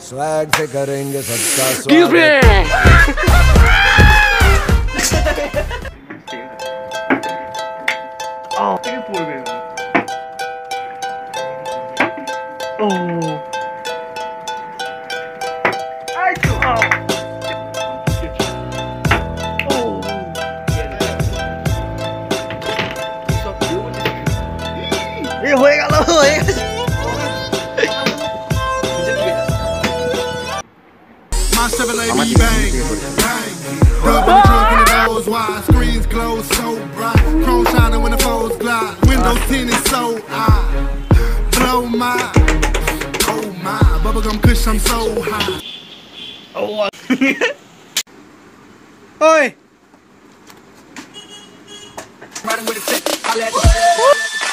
Swag से करेंगे सबका Excuse me. 되게 보이네요. 아이고. ये होएगा लो होएगा My 780 bang, bang. Dub in the trunk and the doors wide. Screens closed, so bright. Chrome shining when the foes glide. Windows tinted, so I blow my, oh my. Bubblegum kush, I'm so high. oh oi Riding with a tick, I let